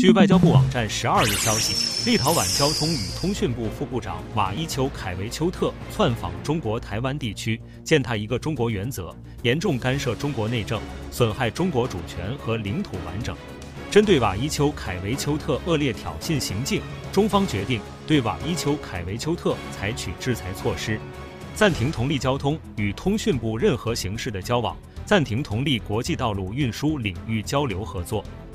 据外交部网站12日消息，立陶宛交通与通讯部副部长瓦伊丘凯维丘特窜访中国台湾地区，践踏一个中国原则，严重干涉中国内政，损害中国主权和领土完整。针对瓦伊丘凯维丘特恶劣挑衅行径，中方决定对瓦伊丘凯维丘特采取制裁措施，暂停同利交通与通讯部任何形式的交往，暂停同利国际道路运输领域交流合作。